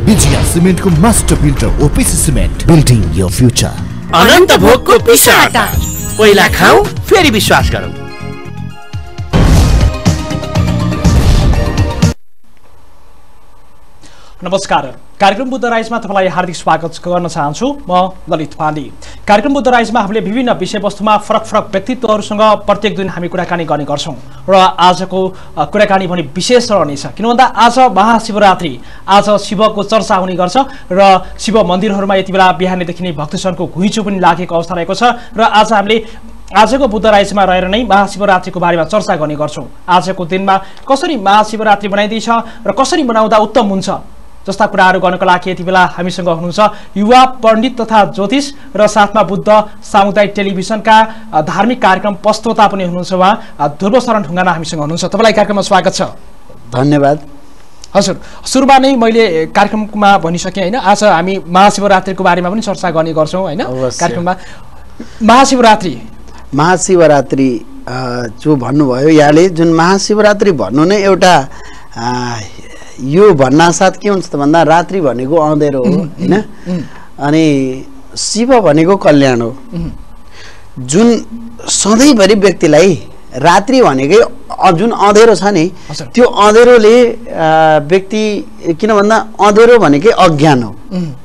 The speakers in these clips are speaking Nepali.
विजया सिमेन्टको master builder OPC cement, building your future. अनन्त भोगको पिसाटा पहिला खाऊ फेरि विश्वास गरौँ। नमस्कार, कार्यक्रम बुद्ध राइजमा तपाईलाई हार्दिक स्वागत गर्न चाहन्छु। म ललित पाण्डे। कार्यक्रम बुद्ध राइजमा हामीले विभिन्न विषयवस्तुमा फरक फरक व्यक्तित्वहरूसँग प्रत्येक दिन हामी कुराकानी गर्ने गर्छौँ र आजको कुराकानी भने विशेष रहनेछ। किन भन्दा आज महाशिवरात्रि, आज शिवको चर्चा हुने गर्छ र शिव मन्दिरहरूमा यति बेला बिहानैदेखि नै भक्तजनको घुइँचो पनि लागेको अवस्था रहेको छ र आज हामीले आजको बुद्ध राइजमा रहेर नै महाशिवरात्रिको बारेमा चर्चा गर्ने गर्छौँ। आजको दिनमा कसरी महाशिवरात्रि बनाइँदैछ र कसरी मनाउँदा उत्तम हुन्छ जस्ता कुराहरू गर्नको लागि यति बेला हामीसँग हुनुहुन्छ युवा पण्डित तथा ज्योतिष र साथमा बुद्ध सामुदायिक टेलिभिजनका धार्मिक कार्यक्रम प्रस्तोता पनि हुनुहुन्छ उहाँ ध्रुवशरण ढुङ्गाना हामीसँग हुनुहुन्छ। तपाईँलाई कार्यक्रममा स्वागत छ। धन्यवाद। हजुर, सुरुमा नै मैले कार्यक्रममा भनिसकेँ होइन, आज हामी महाशिवरात्रिको बारेमा पनि चर्चा गर्ने गर्छौँ होइन कार्यक्रममा। महाशिवरात्रि जो भन्नुभयो यहाँले, जुन महाशिवरात्रि भन्नु नै एउटा यो भन्नासाथ के हुन्छ त भन्दा रात्रि भनेको अँधेरो हो हैन, अनि शिव भनेको कल्याण हो। जुन सधैँभरि व्यक्तिलाई रात्रि भनेकै जुन अँधेरो छ नि, त्यो अँधेरोले व्यक्ति, किन भन्दा अँधेरो भनेकै अज्ञान हो।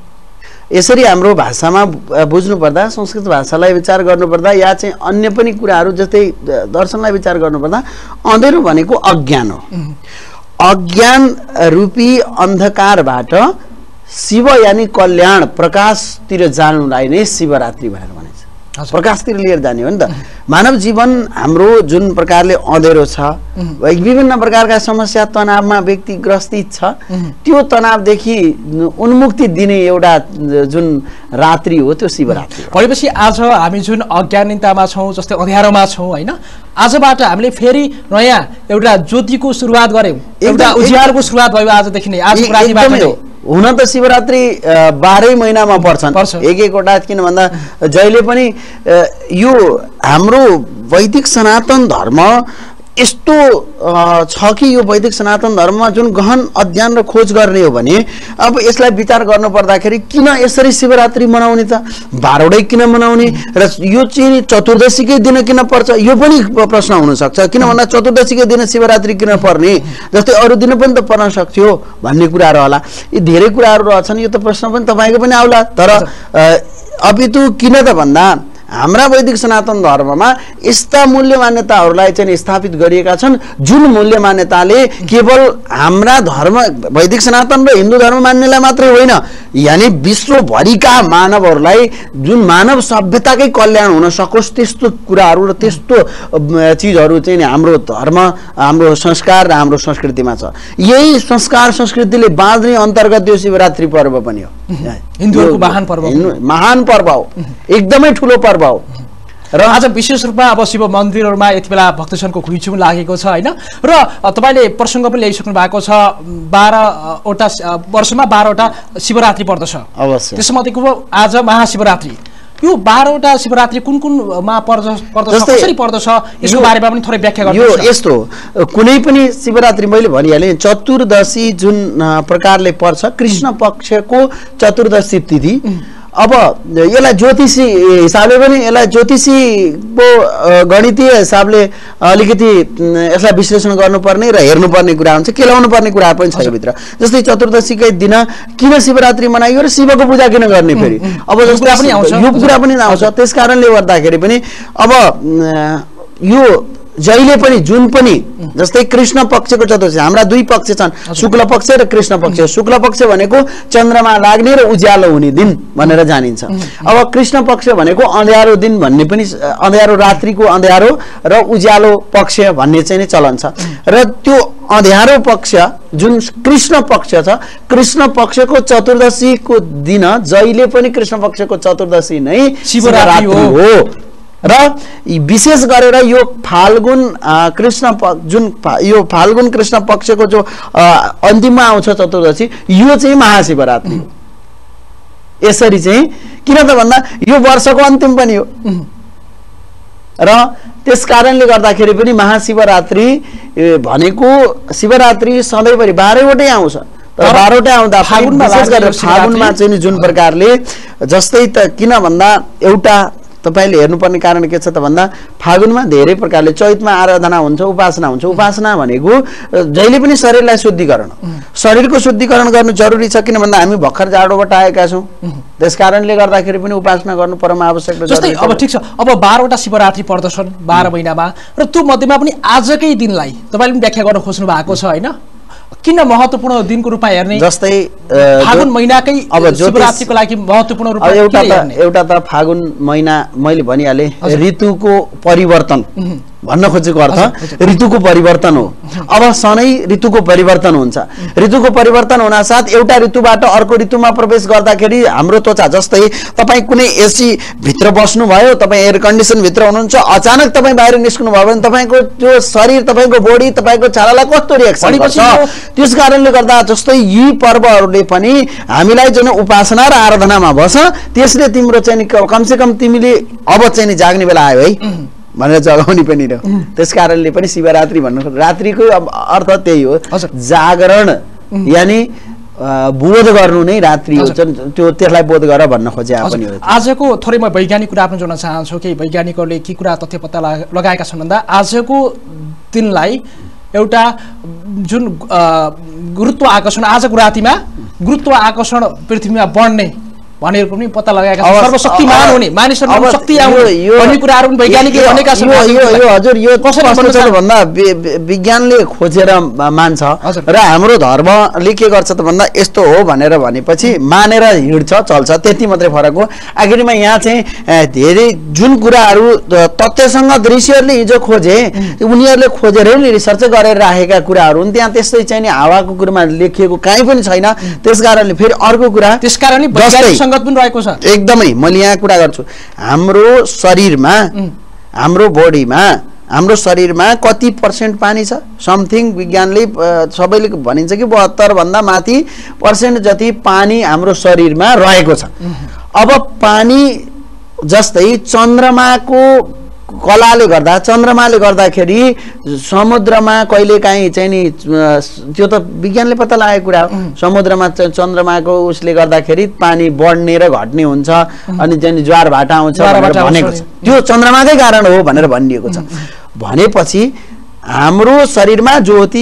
यसरी हाम्रो भाषामा बुझ्नुपर्दा, संस्कृत भाषालाई विचार गर्नुपर्दा या चाहिँ अन्य पनि कुराहरू जस्तै दर्शनलाई विचार गर्नुपर्दा अँधेरो भनेको अज्ञान हो। अज्ञान रूपी अन्धकारबाट शिव यानी कल्याण प्रकाशतिर जानुलाई नै शिवरात्रि भनेर भनिन्छ। प्रकाशतिर लिएर जाने हो नि त। मानव जीवन हाम्रो जुन प्रकारले अँधेरो छ, विभिन्न प्रकारका समस्या तनावमा व्यक्ति ग्रस्तित छ, त्यो तनावदेखि उन्मुक्ति दिने एउटा जुन रात्रि हो त्यो शिवरात्रि हो। भनेपछि आज हामी जुन अज्ञानितामा छौँ, जस्तै अँध्यारोमा छौँ होइन, आजबाट हामीले फेरि नयाँ एउटा ज्योतिको सुरुवात गऱ्यौँ, एउटा उज्यालोको सुरुवात भयो आजदेखि नै। आज हुन त शिवरात्रि 12 महिनामा पर्छन् एक-एकवटा, किन भन्दा जहिले पनि यो हाम्रो वैदिक सनातन धर्म यस्तो छ कि यो वैदिक सनातन धर्ममा जुन गहन अध्ययन र खोज गर्ने हो भने अब यसलाई विचार गर्नु पर्दाखेरि किन यसरी शिवरात्रि मनाउने त, 12वटै किन मनाउने र यो चाहिँ चतुर्दशीकै दिन किन पर्छ, यो पनि प्रश्न हुनसक्छ। किन भन्दा चतुर्दशीकै दिन शिवरात्रि किन पर्ने, जस्तै अरू दिन पनि त पर्न सक्थ्यो भन्ने कुराहरू होला। यी धेरै कुराहरू रहेछन्, यो त प्रश्न पनि तपाईँको पनि आउला। तर अपितु किन त भन्दा हाम्रा वैदिक सनातन धर्ममा यस्ता मूल्य मान्यताहरूलाई चाहिँ स्थापित गरिएका छन् जुन मूल्य मान्यताले केवल हाम्रा धर्म वैदिक सनातन र हिन्दू धर्म मान्नेलाई मात्रै होइन, यानी विश्वभरिका मानवहरूलाई जुन मानव सभ्यताकै कल्याण हुन सकोस् त्यस्तो कुराहरू र त्यस्तो चिजहरू चाहिँ हाम्रो धर्म, हाम्रो संस्कार र हाम्रो संस्कृतिमा छ। यही संस्कार संस्कृतिले बाँध्ने अन्तर्गत यो शिवरात्रि पर्व पनि हो। हिन्दूहरूको महान पर्व हो, एकदमै ठुलो पर्व हो। र आज विशेष रूपमा अब शिव मन्दिरहरूमा यति बेला भक्तजनको घुइँचो पनि लागेको छ होइन, र तपाईँले प्रसङ्ग पनि ल्याइसक्नु भएको छ, 12वटा वर्षमा 12वटा शिवरात्रि पर्दछ। अवश्य। त्यसमध्येको आज महाशिवरात्रि, यो 12वटा शिवरात्रि कुन कुनमा पर्दछ, कसरी पर्दछ, यसको बारेमा पनि थोरै व्याख्या गर्नु। यो यस्तो कुनै पनि शिवरात्रि मैले भनिहालेँ, चतुर्दशी जुन प्रकारले पर्छ, कृष्ण पक्षको चतुर्दशी तिथि। अब यसलाई ज्योतिषी हिसाबले पनि, यसलाई ज्योतिषीको गणितीय हिसाबले अलिकति यसलाई विश्लेषण गर्नुपर्ने र हेर्नुपर्ने कुरा हुन्छ, केलाउनु पर्ने कुरा पनि छ भित्र। जस्तै चतुर्दशीकै दिन किन शिवरात्रि मनाइयो र शिवको पूजा किन गर्ने फेरि, अब जस्तो यो कुरा पनि आउँछ। त्यस कारणले गर्दाखेरि पनि अब यो जहिले पनि जुन पनि जस्तै कृष्ण पक्षको चतुर्दशी, हाम्रा दुई पक्ष छन्, शुक्ल पक्ष र कृष्ण पक्ष। शुक्ल पक्ष भनेको चन्द्रमा लाग्ने र उज्यालो हुने दिन भनेर जानिन्छ। अब कृष्ण पक्ष भनेको अँध्यारो दिन भन्ने पनि, अँध्यारो रात्रिको अँध्यारो र उज्यालो पक्ष भन्ने चाहिँ नै चलन छ। र त्यो अँध्यारो पक्ष जुन कृष्ण पक्ष छ, कृष्ण पक्षको चतुर्दशीको दिन जहिले पनि कृष्ण पक्षको चतुर्दशी नै शिवरात्रि हो। र विशेष गरेर यो फाल्गुन कृष्ण जुन यो फाल्गुन कृष्ण पक्षको जो अन्तिममा आउँछ चतुर्दशी, यो चाहिँ महाशिवरात्रि हो। यसरी चाहिँ किन त भन्दा यो वर्षको अन्तिम पनि हो र त्यस कारणले गर्दाखेरि पनि महाशिवरात्रि भनेको शिवरात्रि सधैँभरि 12वटै आउँछ, तर 12वटा आउँदा विशेष गरेर फागुनमा चाहिँ नि जुन प्रकारले जस्तै त किन भन्दा एउटा तपाईले हेर्नुपर्ने कारण के छ त भन्दा फागुनमा धेरै प्रकारले चैतमा आराधना हुन्छ उपासना हुन्छ उपासना भनेको जहिले पनि शरीरलाई शुद्धिकरण शरीरको शुद्धिकरण गर्नु जरुरी छ किन भन्दा हामी भर्खर जाडोबाट आएका छौं त्यसकारणले गर्दाखेरि पनि उपासना गर्नु परम आवश्यक छ जस्तै अब ठीक छ अब 12वटा शिवरात्रि पर्दछन् 12 महिनामा र त्यो मध्येमा पनि आजकै दिनलाई तपाईले पनि व्याख्या गर्न खोज्नु भएको छ हैन किन महत्त्वपूर्ण दिनको रूपमा हेर्ने जस्तै फागुन महिनाकै शिवरात्रिको लागि महत्त्वपूर्ण रूपमा एउटा त फागुन महिना मैले भनिहाले ऋतुको परिवर्तन भन्न खोजेको अर्थ ऋतुको परिवर्तन हो अब सधैँ ऋतुको परिवर्तन हुन्छ ऋतुको परिवर्तन हुन साथ एउटा ऋतुबाट अर्को ऋतुमा प्रवेश गर्दाखेरि हाम्रो त्वचा जस्तै तपाई कुनै एसी भित्र बस्नु भयो तपाई एयर कन्डिसन भित्र हुनुहुन्छ अचानक तपाई बाहिर निस्कनु भयो भने तपाईको त्यो शरीर तपाईको बॉडी तपाईको छालालाई कस्तो रिएक्सन गर्छ त्यस कारणले गर्दा जस्तै यी पर्वहरूले पनि हामीलाई जुन उपासना र आराधनामा बस त्यसले तिम्रो चाहिँ कमसे कम तिमीले अब चाहिँ जाग्ने बेला आयो है भनेर जगाउने पनि र त्यसकारणले पनि शिवरात्रि भन्नु रात्रिको अर्थ त्यही हो जागरण यानी बोध गर्नु नै रात्रि हो त्यो त्यसलाई बोध गर भन्न खोजे पनि हो आजको थोरै म वैज्ञानिक कुरा पनि जोड्न चाहन्छु कि वैज्ञानिकहरूले के कुरा तथ्य पत्ता लगाएका छन् भन्दा आजको दिनलाई एउटा जुन गुरुत्व आकर्षण आजको रातिमा गुरुत्व आकर्षण पृथ्वीमा बढ्ने भनेर पनि पत्ता लगाएका छन् सर्वशक्तिमान हुने मानिसहरुमा शक्ति आउने भन्ने कुराहरु पनि वैज्ञानिकले भनेका छन् यो हजुर यो कसरी भन्दा विज्ञानले खोजेर मान्छ र हाम्रो धर्मले के गर्छ त भन्दा यस्तो हो भनेर भनेपछि मानेर हिड्छ चल्छ त्यति मात्रै फरक हो आखिरमा यहाँ चाहिँ धेरै जुन कुराहरु तथ्यसँग दृश्यहरूले हिजो खोजे उनीहरुले खोजेरै रिसर्च गरेर राखेका कुराहरु हुन् त्यहाँ त्यस्तै चाहिँ नि हावाको कुरामा लेखिएको काई पनि छैन त्यसकारणले फेरि अर्को कुरा त्यसकारणले वैज्ञानिक संगत पनि रहेको छ एकदमै मैले यहाँ कुरा गर्छु हाम्रो शरीरमा हाम्रो बॉडीमा हाम्रो शरीरमा कति % पानी छ समथिङ विज्ञानले सबैले भनिन्छ कि 72 भन्दा माथि % जति पानी हाम्रो शरीरमा रहेको छ अब पानी जस्तै चन्द्रमाको कलाले गर्दाखेरि समुद्रमा कहिलेकाहीँ चाहिँ नि त्यो त विज्ञानले पत्ता लागेको कुरा हो समुद्रमा चन्द्रमाको उसले गर्दाखेरि पानी बढ्ने र घट्ने हुन्छ अनि चाहिँ ज्वार भाटा आउँछ भनेर भनेको छ त्यो चन्द्रमाकै कारण हो भनेर भनिएको छ भनेपछि हाम्रो शरीरमा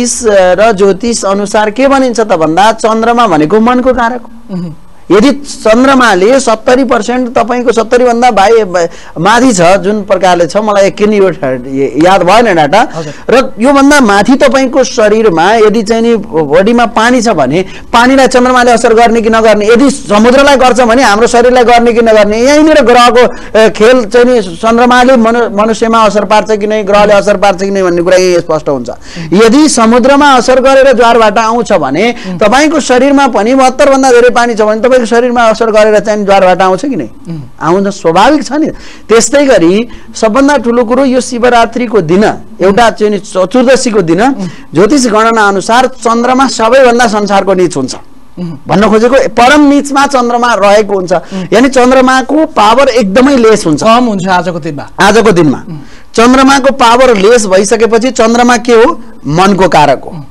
ज्योतिष अनुसार के भनिन्छ त भन्दा चन्द्रमा भनेको मनको कारक हो यदि चन्द्रमाले 70% तपाईको 70 भन्दा माथि छ जुन प्रकारले छ मलाई किन याद भएन डाटा र यो भन्दा माथि तपाईको शरीरमा यदि चाहिँ नि बडीमा पानी छ भने पानीलाई चन्द्रमाले असर गर्ने कि नगर्ने यदि समुद्रलाई गर्छ भने हाम्रो शरीरलाई गर्ने कि नगर्ने यहीँनिर ग्रहको खेल चाहिँ नि चन्द्रमाले मनुष्यमा असर पार्छ कि नै ग्रहले असर पार्छ कि नै भन्ने कुरा यही स्पष्ट हुन्छ यदि समुद्रमा असर गरेर ज्वारभाटा आउँछ भने तपाईको शरीरमा पनि 72 भन्दा धेरै पानी छ भने तपाईको शरीरमा असर गरेर चाहिँ ज्वारभाटा आउँछ कि नै आउन स्वाभाविक छ नि त्यस्तै गरी सबभन्दा ठूलो कुरो यो शिवरात्रिको दिन एउटा चाहिँ चतुर्दशीको दिन ज्योतिष गणना अनुसार चन्द्रमा सबैभन्दा संसारको नीच हुन्छ भन्न खोजेको परम नीचमा चन्द्रमा रहेको हुन्छ यानी चन्द्रमाको पावर एकदमै लेस हुन्छ कम हुन्छ आजको दिनमा चन्द्रमाको पावर लेस भइसकेपछि चन्द्रमा के हो मनको कारक हो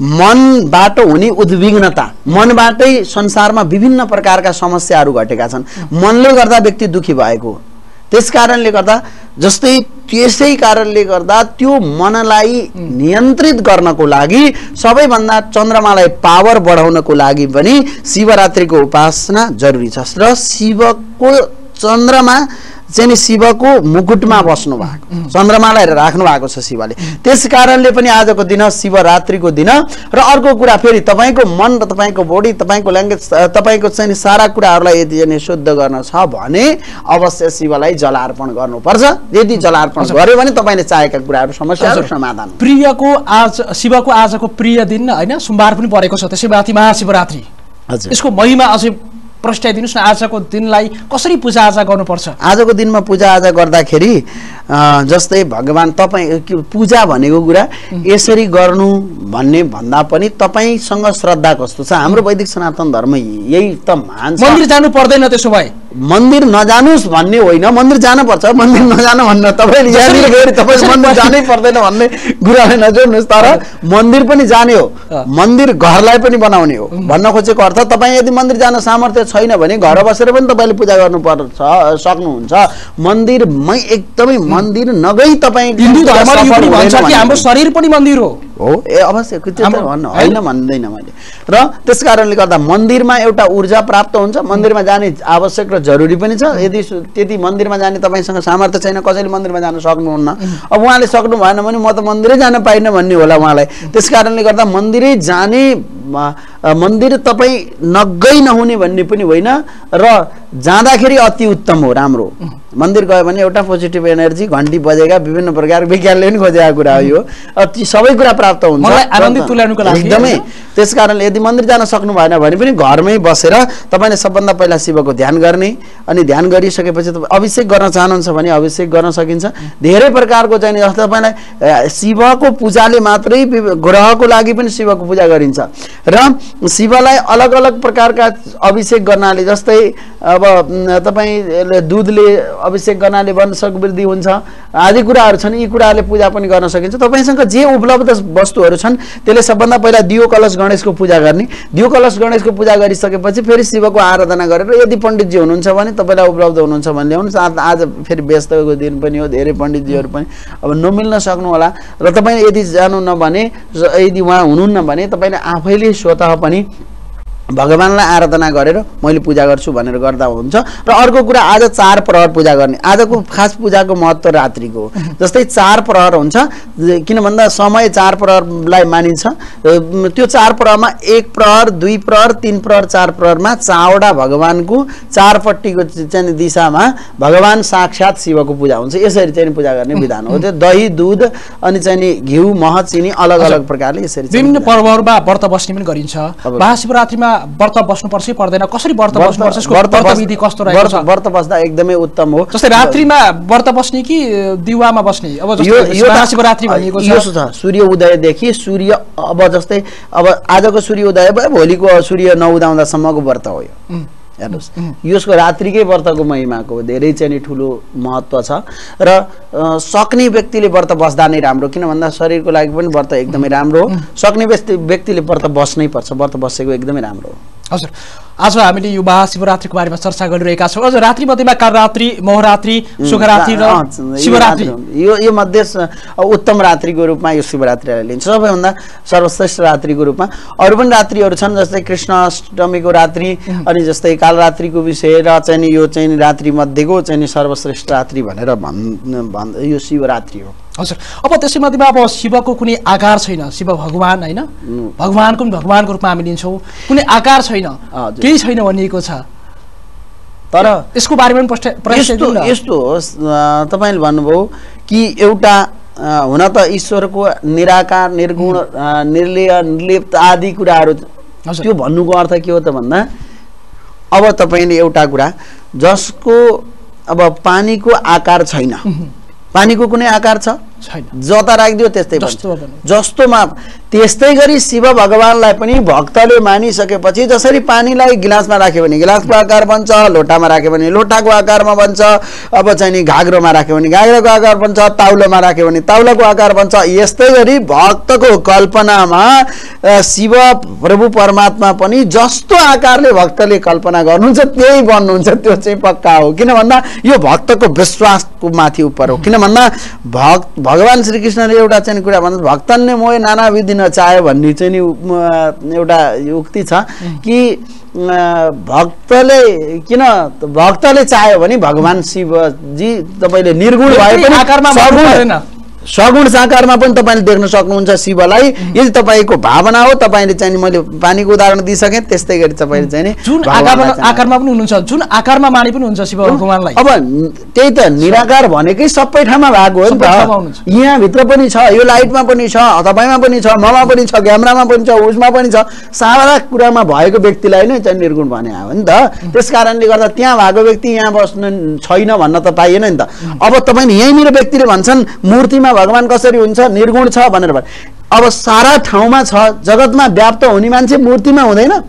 मनबाट हुने उद्विग्नता मनबाटै संसारमा विभिन्न प्रकारका समस्याहरू घटेका छन् मनले गर्दा व्यक्ति दुखी भएको त्यसकारणले गर्दा जस्तै त्यसै कारणले गर्दा त्यो मनलाई नियन्त्रित गर्नको लागि सबैभन्दा चन्द्रमालाई पावर बढाउनको लागि पनि शिवरात्रिको उपासना जरुरी छ र शिवको चन्द्रमा चाहिँ शिवको मुकुटमा बस्नु भएको चन्द्रमालाई राख्नु भएको छ शिवले त्यसकारणले पनि आजको दिन शिवरात्रिको दिन र अर्को कुरा फेरि तपाईको मन र तपाईको बॉडी तपाईको ल्याङ्ग्वेज तपाईको चाहिँ सारा कुराहरूलाई यदि शुद्ध गर्न छ भने अवश्य शिवलाई जलार्पण गर्नुपर्छ यदि जलार्पण गर्यो भने तपाईले चाहेका कुराहरू समस्याहरू समाधान प्रियको आज शिवको आजको प्रिय दिन हैन सोमबार पनि परेको छ त्यसै माथि महाशिवरात्रि हजुर यसको महिमा अझै प्रश्नाइदिनुस् न आजको दिनलाई कसरी पूजा आजा गर्नुपर्छ आजको दिनमा पूजा आजा गर्दाखेरि जस्तै भगवान तपाई पूजा भनेको कुरा यसरी गर्नु भन्ने भन्दा पनि तपाईसँग श्रद्धा कस्तो छ हाम्रो वैदिक सनातन धर्म यही त मान्छ मन्दिर जानु पर्दैन त्यसो भए मन्दिर नजानुस् भन्ने होइन, मन्दिर जानुपर्छ, मन्दिर नजानु भन्न तपाईँले यहाँनिर गएर तपाईँ मन्दिर जानै पर्दैन भन्ने कुरालाई नजोड्नुहोस्। तर मन्दिर पनि जाने हो, मन्दिर घरलाई पनि बनाउने हो भन्न खोजेको अर्थ। तपाईँ यदि मन्दिर जान सामर्थ्य छैन भने घर बसेर पनि तपाईँले पूजा गर्नुपर्छ सक्नुहुन्छ। मन्दिरमै एकदमै मन्दिर नगई तपाईँ हिन्दू धर्मले भन्छ कि हाम्रो शरीर पनि मन्दिर हो। अवश्य भन्नु होइन भन्दैन मैले। र त्यस कारणले गर्दा मन्दिरमा एउटा ऊर्जा प्राप्त हुन्छ, मन्दिरमा जाने आवश्यक र जरुरी पनि छ। यदि त्यति मन्दिरमा जाने तपाईँसँग सामर्थ्य छैन, कसैले मन्दिरमा जान सक्नुहुन्न, अब उहाँले सक्नु भएन भने म त मन्दिरै जान पाइनँ भन्ने होला उहाँलाई। त्यस कारणले गर्दा मन्दिरै जाने, मन्दिर तपाईँ नगई नहुने भन्ने पनि होइन, र जाँदाखेरि अति उत्तम हो, राम्रो। मन्दिर गयो भने एउटा पोजिटिभ एनर्जी, घन्टी बजेका विभिन्न प्रकार विज्ञानले पनि खोजेका कुरा हो यो, सबै कुरा प्राप्त हुन्छ एकदमै। त्यस कारणले यदि मन्दिर जान सक्नु भएन भने पनि घरमै बसेर तपाईँले सबभन्दा पहिला शिवको ध्यान गर्ने, अनि ध्यान गरिसकेपछि तपाईँ अभिषेक गर्न चाहनुहुन्छ भने अभिषेक गर्न सकिन्छ। धेरै प्रकारको चाहिँ जस्तो तपाईँलाई शिवको पूजाले मात्रै, ग्रहको लागि पनि शिवको पूजा गरिन्छ, र शिवलाई अलग अलग प्रकारका अभिषेक गर्नाले, जस्तै अब तपाईँले दुधले अभिषेक गर्नाले वंश वृद्धि हुन्छ आदि कुराहरू छन्। यी कुराहरूले पूजा पनि गर्न सकिन्छ। तपाईँसँग जे उपलब्ध वस्तुहरू छन् त्यसले सबभन्दा पहिला दियो कलश गणेशको पूजा गर्ने। दियो कलश गणेशको पूजा गरिसकेपछि फेरि शिवको आराधना गरेर, यदि पण्डितजी हुनुहुन्छ भने तपाईँलाई उपलब्ध हुनुहुन्छ भने ल्याउनुहोस्। आज फेरि व्यस्तको दिन पनि हो, धेरै पण्डितजीहरू पनि अब नमिल्न सक्नु होला, र तपाईँ यदि जानुहुन्न भने, यदि उहाँ हुनुहुन्न भने तपाईँले आफैले स्वतः पनि भगवानलाई आराधना गरेर मैले पूजा गर्छु भनेर गर्दा हुन्छ। र अर्को कुरा, आज 4 प्रहर पूजा गर्ने। आजको खास पूजाको महत्त्व रात्रिको हो। जस्तै 4 प्रहर हुन्छ, किन भन्दा समय 4 प्रहरलाई मानिन्छ। त्यो 4 प्रहरमा 1 प्रहर, 2 प्रहर, 3 प्रहर, 4 प्रहरमा चावडा भगवानको चारपट्टिको चाहिँ दिशामा भगवान साक्षात शिवको पूजा हुन्छ। यसरी चाहिँ पूजा गर्ने विधान हो। त्यो दही, दूध अनि चाहिँ घिउ, मह, चिनी अलग अलग प्रकारले यसरी विभिन्न पर्वहरूमा व्रत बस्ने पनि गरिन्छ। महाशिवरात्रिमा व्रत बस्नुपर्छ पर्दैन, कसरी व्रत बस्नुपर्छ, यसको व्रत विधि कस्तो रहेको छ? व्रत बस्दा एकदमै उत्तम हो। जस्तै रात्रिमा व्रत बस्ने कि दिवामा बस्ने? अब जस्तै महाशिवरात्रि भनिएको छ सूर्य उदयदेखि सूर्य, अब जस्तै अब आजको सूर्य उदय भयो, भोलिको सूर्य नउदाउँदासम्मको व्रत हो यो। हेर्नुहोस्, यसको रात्रिकै व्रतको महिमाको धेरै चाहिँ ठुलो महत्त्व छ, र सक्ने व्यक्तिले व्रत बस्दा नै राम्रो। किन भन्दा शरीरको लागि पनि व्रत एकदमै राम्रो हो। सक्ने व्यक्तिले व्रत बस्नै पर्छ, व्रत बसेको एकदमै राम्रो हो। हजुर, आज हामीले यो महाशिवरात्रिको बारेमा चर्चा गरिरहेका छौँ। अझ रात्रि मध्येमा कालरात्रि, महरात्रि, शुभरात्रि र शिवरात्रि, यो मध्ये उत्तम रात्रिको रूपमा यो शिवरात्रिलाई लिन्छ, सबैभन्दा सर्वश्रेष्ठ रात्रिको रूपमा। अरू पनि रात्रिहरू छन्, जस्तै कृष्णाष्टमीको रात्रि, अनि जस्तै कालरात्रिको विषय, र चाहिँ यो चाहिँ रात्रि मध्येको चाहिँ सर्वश्रेष्ठ रात्रि भनेर यो शिवरात्रि हो। हजुर, अब त्यसै मध्येमा अब शिवको कुनै आकार छैन, शिव भगवान होइन, भगवानको पनि भगवानको रूपमा हामी लिन्छौँ, कुनै आकार छैन, केही छैन भनिएको छ। तर यसको बारेमा पनि यस्तो होस्, तपाईँले भन्नुभयो कि एउटा हुन त ईश्वरको निराकार, निर्गुण, निर्लेय, निर्लिप्त आदि कुराहरू, त्यो भन्नुको अर्थ के हो त भन्दा, अब तपाईँले एउटा कुरा, जसको अब पानीको आकार छैन, पानीको कुनै आकार छ छैन, जता राखिदियो त्यस्तै जस्तोमा, त्यस्तै गरी शिव भगवानलाई पनि भक्तले मानिसकेपछि जसरी पानीलाई गिलासमा राख्यो भने गिलासको आकार बन्छ, लोटामा राख्यो भने लोटाको आकारमा बन्छ, अब चाहिँ नि घाग्रोमा राख्यो भने घाग्रोको आकार बन्छ, ताउलोमा राख्यो भने ताउलोको आकार बन्छ, यस्तै गरी भक्तको कल्पनामा शिव प्रभु परमात्मा पनि जस्तो आकारले भक्तले कल्पना गर्नुहुन्छ त्यही बन्नुहुन्छ। त्यो चाहिँ पक्का हो। किन भन्दा यो भक्तको विश्वासको माथि उपर हो। किन भन्दा भगवान श्रीकृष्णले एउटा चाहिँ कुरा भन्नु, भक्तन्य मोह नाना विधि नचाह्यो भन्ने चाहिँ नि एउटा उक्ति छ कि भक्तले चाह्यो भने भगवान शिवजी तपाईँले निर्गुण भए पनि आकारमा सगुण साकारमा पनि तपाईँले देख्न सक्नुहुन्छ शिवलाई। यदि तपाईँको भावना हो, तपाईँले चाहिँ मैले पानीको उदाहरण दिइसकेँ, त्यस्तै गरी तपाईँले चाहिँ जुन आकारमा पनि हुनुहुन्छ, जुन आकारमा माने पनि हुन्छ शिव भगवानलाई। अब त्यही त निराकार भनेकै सबै ठाउँमा भएको हो नि त। यहाँभित्र पनि छ, यो लाइटमा पनि छ, तपाईँमा पनि छ, ममा पनि छ, क्यामेरामा पनि छ, उसमा पनि छ, सारा कुरामा भएको व्यक्तिलाई नै चाहिँ निर्गुण भने हो नि त। त्यस कारणले गर्दा त्यहाँ भएको व्यक्ति यहाँ बस्नु छैन भन्न त पाइएन नि त। अब तपाईँले यहीँनिर व्यक्तिले भन्छन् मूर्तिमा भगवान कसरी हुन्छ, निर्गुण छ भनेर। अब सारा ठाउँमा छ, जगतमा व्याप्त हुने मान्छे मूर्तिमा हुँदैन,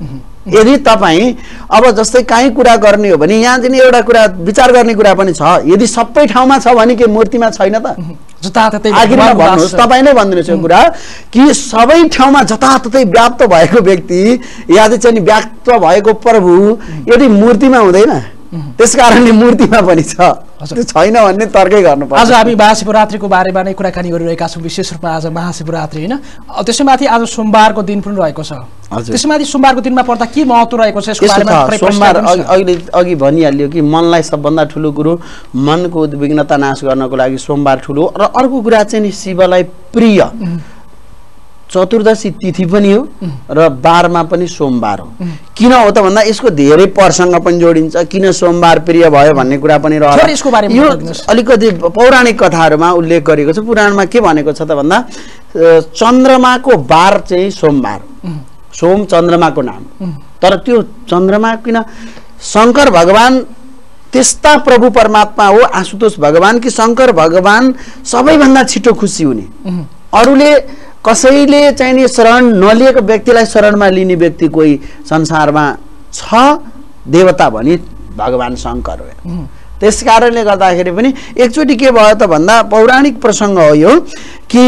यदि तपाईँ अब जस्तै काहीँ कुरा गर्ने हो भने यहाँ चाहिँ एउटा कुरा विचार गर्ने कुरा पनि छ, यदि सबै ठाउँमा छ भने के मूर्तिमा छैन त? आखिरमा भन्नुहोस्, तपाईँ नै भनिदिनुहोस् यो कुरा कि सबै ठाउँमा जताततै व्याप्त भएको व्यक्ति या चाहिँ व्याप्त भएको प्रभु यदि मूर्तिमा हुँदैन, त्यस कारणले मूर्तिमा पनि छ, त्यो छैन भन्ने तर्कै गर्नुपर्छ। आज हामी महाशिवरात्रिको बारेमा नै कुराकानी गरिरहेका छौँ, विशेष रूपमा आज महाशिवरात्रि होइन, त्यसैमाथि आज सोमबारको दिन पनि रहेको छ, त्यसैमाथि सोमबारको दिनमा पर्दा के महत्त्व रहेको छ यसको बारेमा? सोमबार अघि भनिहाल्यो कि मनलाई सबभन्दा ठुलो कुरो, मनको उद्विग्नता नाश गर्नको लागि सोमबार ठुलो, र अर्को कुरा चाहिँ नि शिवलाई प्रिय चतुर्दशी तिथि पनि हो र बारमा पनि सोमबार हो। किन हो त भन्दा यसको धेरै प्रसङ्ग पनि जोडिन्छ, किन सोमबार प्रिय भयो भन्ने कुरा पनि रहला। यो अलिकति पौराणिक कथाहरूमा उल्लेख गरेको छ। पुराणमा के भनेको छ त भन्दा चन्द्रमाको बार चाहिँ सोमबार, सोम चन्द्रमाको नाम, तर त्यो चन्द्रमा किन शङ्कर भगवान त्यस्ता प्रभु परमात्मा हो आशुतोष भगवान कि शङ्कर भगवान सबैभन्दा छिटो खुसी हुने, अरूले कसैले चाहिँ नि शरण नलिएको व्यक्तिलाई शरणमा लिने व्यक्ति कोही संसारमा छ देवता भने भगवान शङ्कर हो। त्यस कारणले गर्दाखेरि पनि एकचोटि के भयो त भन्दा पौराणिक प्रसङ्ग हो यो कि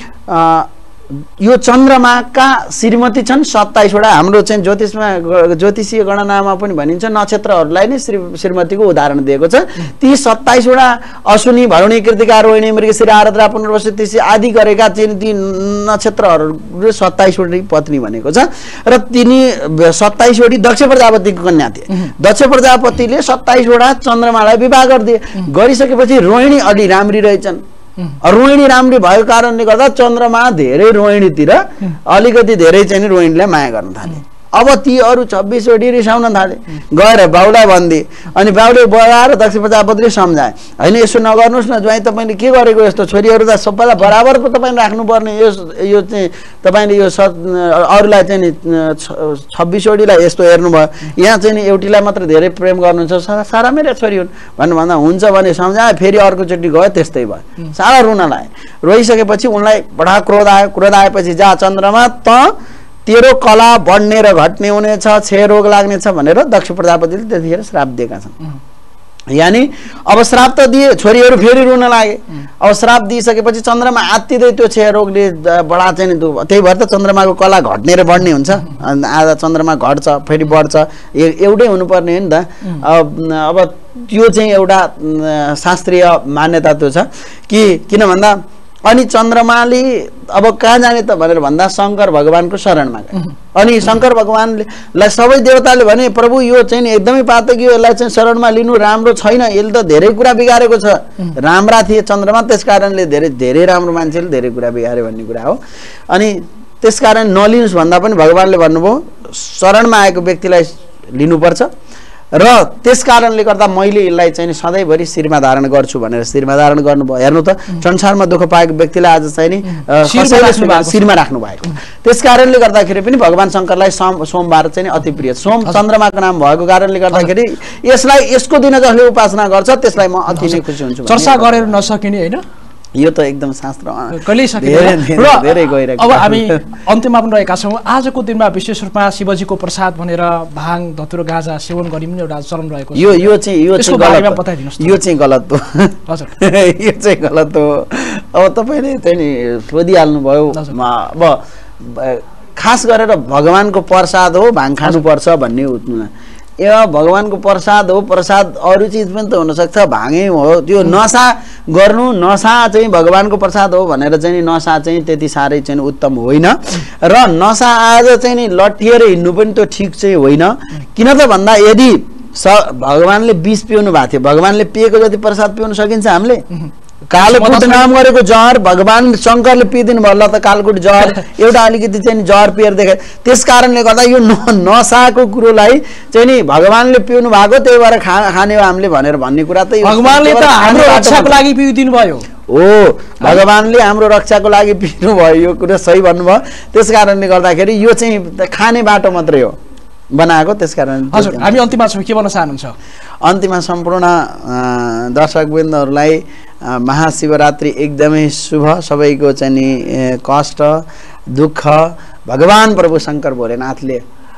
यो चन्द्रमाका श्रीमती छन् 27 वटा। हाम्रो चाहिँ ज्योतिषीय गणनामा पनि भनिन्छ नक्षत्रहरूलाई नै श्रीमतीको उदाहरण दिएको छ। ती 27 वटा अश्विनी भरुणी कृतिका रोहिणी मृगशिरा आर्द्रा पुनर्वसु तिथि आदि गरेका चाहिँ ती नक्षत्रहरू 27 वटी पत्नी भनेको छ र तिनी 27 वटी दक्ष प्रजापतिको कन्या थिए। दक्ष प्रजापतिले 27 वटा चन्द्रमालाई विवाह गरिदिए। गरिसकेपछि रोहिणी अलि राम्री रहेछन्, रोहिणी राम्री भएको कारणले गर्दा चन्द्रमा धेरै रोहिणीतिर अलिकति धेरै चाहिँ रोहिणीलाई माया गर्न थाले। अब ती अरू 26 वटी रिसाउन थाले, गएर बाउलाई भनिदिए। अनि बाउले बोलाएर दक्ष प्रजापतिले सम्झाए, होइन यसो नगर्नुहोस् न ज्वाइँ, तपाईँले के गरेको यस्तो, छोरीहरू त सबैलाई बराबर पो तपाईँले राख्नुपर्ने, यो चाहिँ तपाईँले यो अरूलाई चाहिँ नि 26 वटीलाई यस्तो हेर्नुभयो, यहाँ चाहिँ नि एउटीलाई मात्र धेरै प्रेम गर्नुहुन्छ, सारा मेरा छोरी हुन् भन्दा हुन्छ भने सम्झाए। फेरि अर्कोचोटि गयो, त्यस्तै भयो, सारा रुन लाए। रोइसकेपछि उनलाई बडा क्रोध आयो। क्रोध आएपछि जा चन्द्रमा त तेरो कला बढ्ने र घट्ने हुनेछ, क्षय रोग लाग्नेछ भनेर दक्ष प्रजापतिले त्यतिखेर श्राप दिएका छन्। यानी अब श्राप त दिए, छोरीहरू फेरि रुन लागे। अब श्राप दिइसकेपछि चन्द्रमा आत्तिँदै त्यो क्षय रोगले बडा चाहिँ त्यही भएर त चन्द्रमाको कला घट्ने र बढ्ने हुन्छ। आधा चन्द्रमा घट्छ फेरि बढ्छ, एउटै हुनुपर्ने हो नि त। अब त्यो चाहिँ एउटा शास्त्रीय मान्यता त्यो छ कि किन भन्दा अनि चन्द्रमाले अब कहाँ जाने त भनेर भन्दा शङ्कर भगवानको शरणमा गए। अनि शङ्कर भगवानलाई सबै देवताले भने प्रभु यो चाहिँ नि एकदमै पातक, यो यसलाई चाहिँ शरणमा लिनु राम्रो छैन, यसले त धेरै कुरा बिगारेको छ। राम्रा थिए चन्द्रमा, त्यस कारणले धेरै राम्रो मान्छेले धेरै कुरा बिगारे भन्ने कुरा हो। अनि त्यसकारण नलिनुहोस् भन्दा पनि भगवानले भन्नुभयो शरणमा आएको व्यक्तिलाई लिनुपर्छ र त्यस कारणले गर्दा मैले यसलाई चाहिँ सधैँभरि शिरमा धारण गर्छु भनेर शिरमा धारण गर्नुभयो। हेर्नु त संसारमा दुःख पाएको व्यक्तिलाई आज चाहिँ नि शिरमा राख्नु भएको। त्यस कारणले गर्दाखेरि पनि भगवान शङ्करलाई सोमबार चाहिँ अति प्रिय, सोम चन्द्रमाको नाम भएको कारणले गर्दाखेरि यसलाई यसको दिन जसले उपासना गर्छ त्यसलाई म अति नै खुसी हुन्छु। चर्चा गरेर नसकिने होइन, यो त एकदम शास्त्रमा कहिल्यै सकिँदैन। धेरै गइरहेको। अब हामी अन्त्यमा पनि रहेका छौँ। आजको दिनमा विशेष रूपमा शिवजीको प्रसाद भनेर भाङ धतुरो गाजा सेवन गरिने एउटा चलन रहेको छ। यो चाहिँ गलत हो। हजुर यो चाहिँ गलत हो। अब तपाईँले चाहिँ नि सोधिहाल्नु भयो। अब खास गरेर भगवानको प्रसाद हो भाङ खानुपर्छ भन्ने हुँदैन। यो भगवानको प्रसाद हो, प्रसाद अरू चिज पनि त हुनसक्छ, भाङै हो। त्यो नसा गर्नु, नसा चाहिँ भगवानको प्रसाद हो भनेर चाहिँ नसा चाहिँ त्यति साह्रै चाहिँ उत्तम होइन। र नसा आज चाहिँ नि लट्ठिएर हिँड्नु पनि त्यो ठिक चाहिँ होइन। किन त भन्दा यदि भगवानले विष पिउनु भएको थियो, भगवानले पिएको जति प्रसाद पिउन सकिन्छ हामीले? कालकुट नाम गरेको जहर भगवान शङ्करले पिइदिनु भयो। ल त कालकुट जहर एउटा अलिकति चाहिँ जहर पिएर देखाए। त्यस कारणले गर्दा यो नसाको कुरोलाई चाहिँ नि भगवानले पिउनु भएको, त्यही भएर खाने हो हामीले भनेर भन्ने कुरा त भगवानले त हाम्रो रक्षाको लागि पिइदिनु भयो हो। भगवानले हाम्रो रक्षाको लागि पिइनु भयो, यो कुरा सही भन्नुभयो। त्यस कारणले गर्दाखेरि यो चाहिँ खाने बाटो मात्रै हो बनाएको। त्यसकारण हजुर हामी अन्तिममा छौँ, के भन्न चाहनुहुन्छ? अन्तिममा सम्पूर्ण दर्शकवृन्दहरूलाई महाशिवरात्रि एकदमै शुभ, सबैको चाहिँ नि कष्ट दुःख भगवान प्रभु शङ्कर भोलेनाथले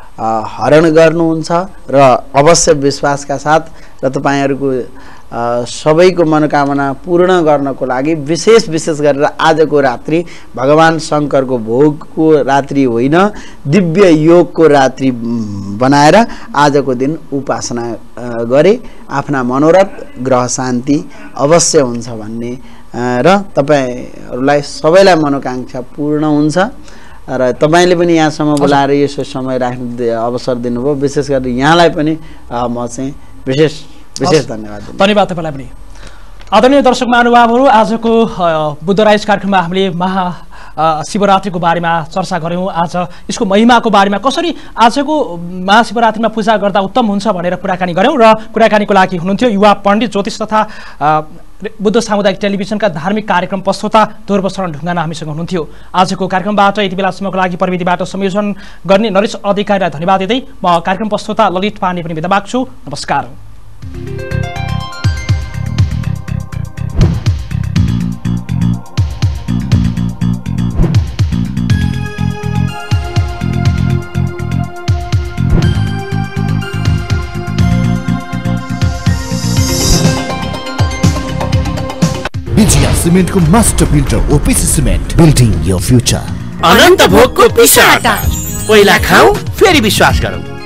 हरण गर्नुहुन्छ र अवश्य विश्वासका साथ र तपाईहरुको सबैको मनोकामना पूर्ण गर्नको लागि विशेष गरेर आजको रात्रि भगवान शंकरको भोगको रात्रि होइन दिव्य योगको रात्रि बनाएर आजको दिन उपासना गरे आफ्ना मनोरथ ग्रह शान्ति अवश्य हुन्छ भन्ने र तपाईहरुलाई सबैलाई मनोकांक्षा पूर्ण हुन्छ र तपाईले पनि यहाँसम्म बोलाएर यसो समय राख्ने अवसर दिनुभयो विशेष गरी यहाँलाई पनि म चाहिँ विशेष धन्यवाद तपाईलाई पनि आदरणीय दर्शक महानुभावहरु आजको बुद्ध राइज कार्यक्रममा हामीले महाशिवरात्रिको बारेमा चर्चा गर्यौं आज यसको महिमाको बारेमा कसरी आजको महाशिवरात्रिमा पूजा गर्दा उत्तम हुन्छ भनेर कुराकानी गर्यौं र कुराकानीको लागि हुनुहुन्थ्यो युवा पण्डित ज्योतिष तथा बुद्ध सामुदायिक टेलिभिजनका धार्मिक कार्यक्रम प्रस्तोता धुर्बशरण ढुङ्गाना हामीसँग हुनुहुन्थ्यो आजको कार्यक्रमबाट यति बेलासम्मको लागि प्रविधिबाट संयोजन गर्ने नरेश अधिकारीलाई धन्यवाद दिँदै म कार्यक्रम प्रस्तोता ललित पाण्डे पनि बिदा माग्छु नमस्कार विजया सिमेन्टको master builder OPC cement building your future अनन्त भोगको पिसाटा पहिला खाऊ फेरि विश्वास गरौँ